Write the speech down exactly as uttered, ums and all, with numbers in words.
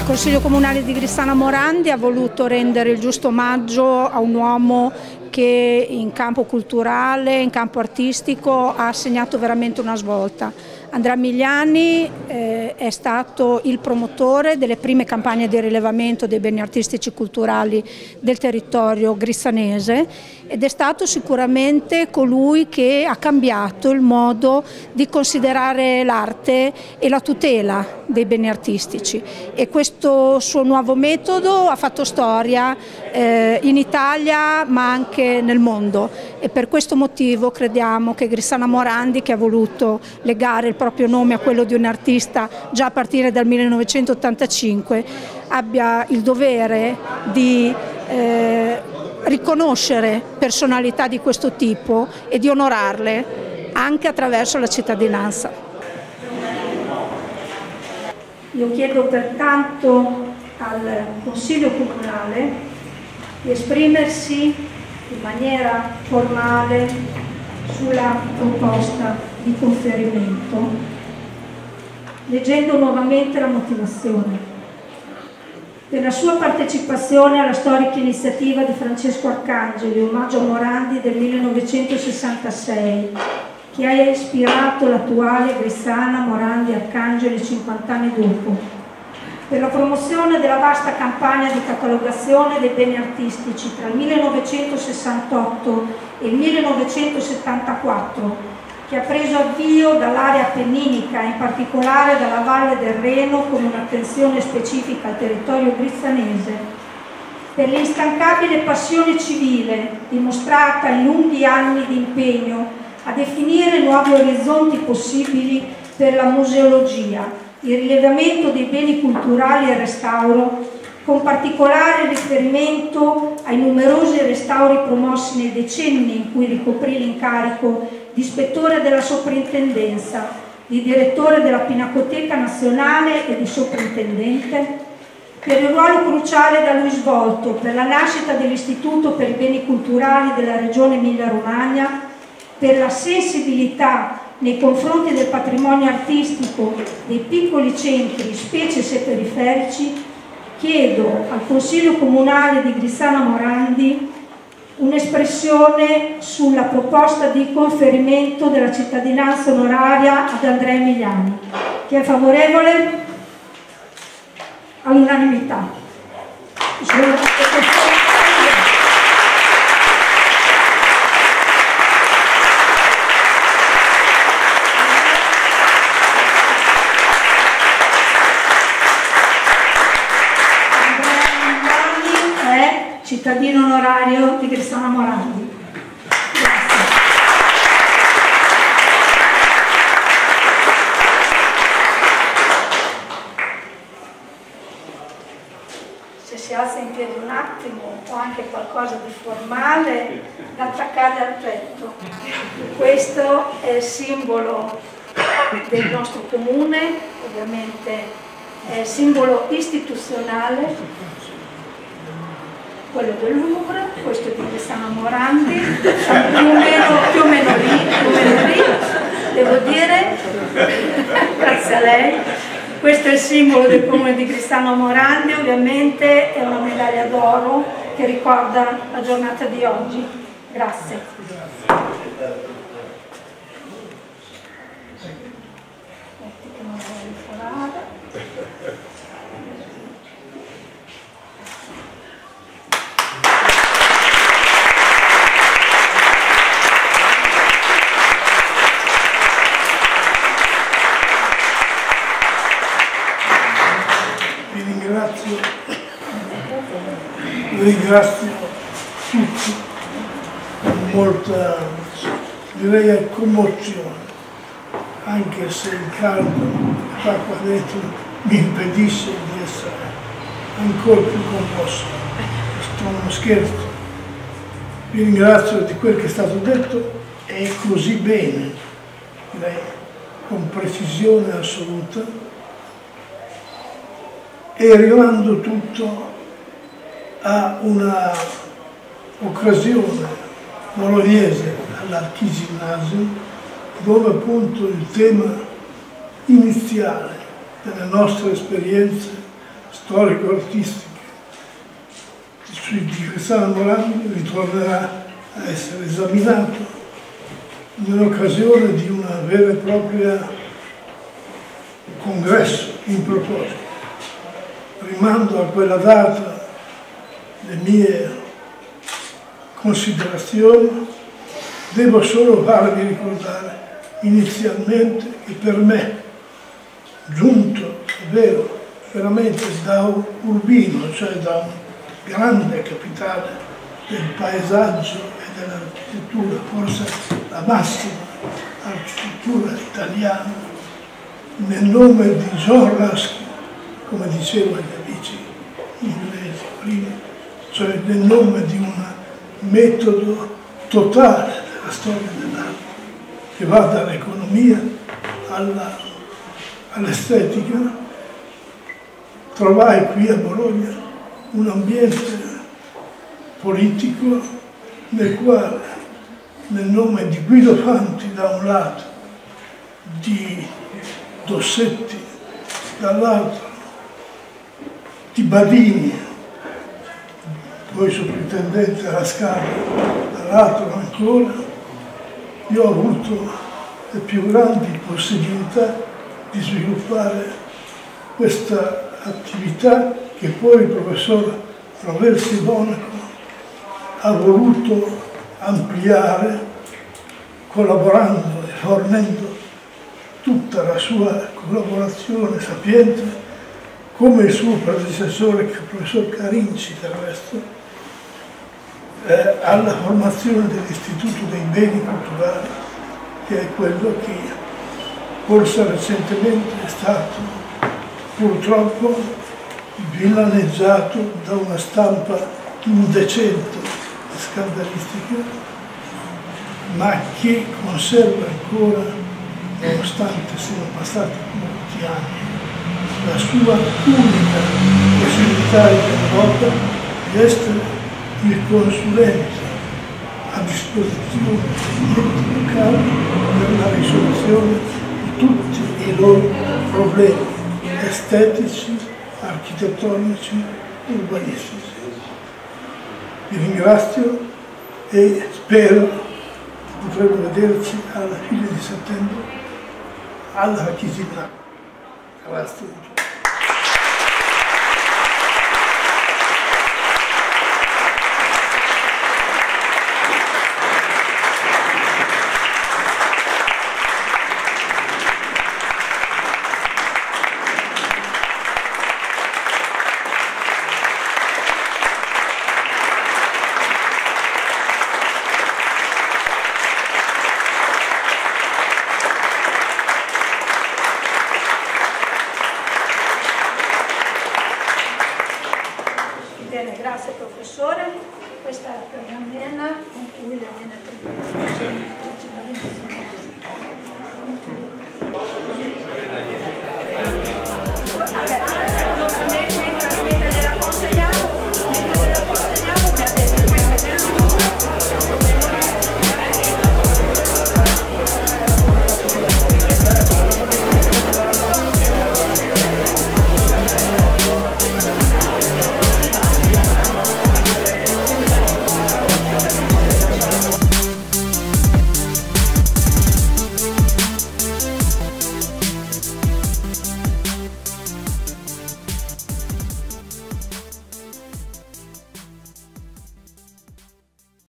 Il Consiglio Comunale di Grissana Morandi ha voluto rendere il giusto omaggio a un uomo che in campo culturale, in campo artistico ha segnato veramente una svolta. Andrea Migliani eh, è stato il promotore delle prime campagne di rilevamento dei beni artistici e culturali del territorio grissanese ed è stato sicuramente colui che ha cambiato il modo di considerare l'arte e la tutela dei beni artistici, e questo suo nuovo metodo ha fatto storia eh, in Italia ma anche nel mondo, e per questo motivo crediamo che Grissana Morandi, che ha voluto legare il proprio nome a quello di un artista già a partire dal millenovecentottantacinque, abbia il dovere di eh, riconoscere personalità di questo tipo e di onorarle anche attraverso la cittadinanza. Io chiedo pertanto al Consiglio Comunale di esprimersi in maniera formale sulla proposta di conferimento, leggendo nuovamente la motivazione. Per la sua partecipazione alla storica iniziativa di Francesco Arcangeli, Omaggio a Morandi del millenovecentosessantasei, che ha ispirato l'attuale Grissana Morandi Arcangeli cinquanta anni dopo, per la promozione della vasta campagna di catalogazione dei beni artistici tra il millenovecentosessantotto e il millenovecentosettantaquattro, che ha preso avvio dall'area appenninica, in particolare dalla Valle del Reno, con un'attenzione specifica al territorio grissanese, per l'instancabile passione civile dimostrata in lunghi anni di impegno a definire nuovi orizzonti possibili per la museologia, il rilevamento dei beni culturali e il restauro, con particolare riferimento ai numerosi restauri promossi nei decenni in cui ricoprì l'incarico di ispettore della soprintendenza, di direttore della Pinacoteca Nazionale e di soprintendente, per il ruolo cruciale da lui svolto per la nascita dell'Istituto per i Beni Culturali della Regione Emilia-Romagna, per la sensibilità nei confronti del patrimonio artistico dei piccoli centri, specie se periferici, chiedo al Consiglio Comunale di Grissana Morandi un'espressione sulla proposta di conferimento della cittadinanza onoraria ad Andrea Migliani. Chi è favorevole? All'unanimità. Cittadino onorario di Grissana Morandi. Grazie. Se si alza in piedi un attimo o anche qualcosa di formale da attaccare al petto. Questo è il simbolo del nostro comune, ovviamente è il simbolo istituzionale, quello del Louvre, questo è di Grissana Morandi, più o meno, più o meno lì, più o meno lì, devo dire, grazie a lei. Questo è il simbolo del comune di Grissana Morandi, ovviamente è una medaglia d'oro che ricorda la giornata di oggi. Grazie. Ringrazio tutti con molta, direi, commozione, anche se il caldo qua qua dentro mi impedisce di essere ancora più commosso. Questo è uno scherzo. Vi ringrazio di quel che è stato detto e così bene, direi, con precisione assoluta, e rimando tutto a una occasione bolognese all'Archiginnasio, dove appunto il tema iniziale delle nostre esperienze storico-artistiche di Cristiano Morandi ritornerà a essere esaminato nell'occasione di una vera e propria congresso in proposito. Rimando a quella data le mie considerazioni, devo solo farvi ricordare inizialmente che per me, giunto, è vero, veramente da Urbino, cioè da un grande capitale del paesaggio e dell'architettura, forse la massima architettura italiana, nel nome di John Ruskin, come dicevo agli amici inglesi prima, cioè nel nome di un metodo totale della storia dell'arte, che va dall'economia all'estetica, trovai qui a Bologna un ambiente politico nel quale, nel nome di Guido Fanti da un lato, di Dossetti dall'altro, di Badini, poi sovrintendente alla Scala, dall'altro ancora, io ho avuto le più grandi possibilità di sviluppare questa attività che poi il professor Roversi Monaco ha voluto ampliare collaborando e fornendo tutta la sua collaborazione sapiente, come il suo predecessore, il professor Carinci del resto, eh, alla formazione dell'Istituto dei Beni Culturali, che è quello che forse recentemente è stato purtroppo villaneggiato da una stampa indecente e scandalistica, ma che conserva ancora, nonostante siano passati molti anni, la sua unica possibilità in Europa di essere il consulente a disposizione degli enti locali per la risoluzione di tutti i loro problemi estetici, architettonici, urbanistici. Vi ringrazio e spero che potremo vederci alla fine di settembre alla Chisinà. Grazie. Bene, grazie professore. Questa è la pergamena con cui le viene attribuito.